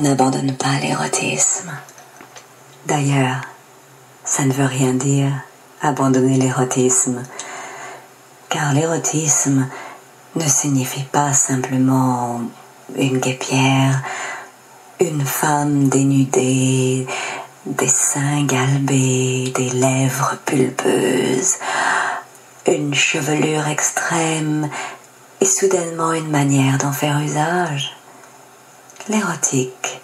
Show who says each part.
Speaker 1: n'abandonne pas l'érotisme. D'ailleurs, ça ne veut rien dire abandonner l'érotisme, car l'érotisme ne signifie pas simplement une guêpière, une femme dénudée, des seins galbés, des lèvres pulpeuses, une chevelure extrême et soudainement une manière d'en faire usage. L'érotique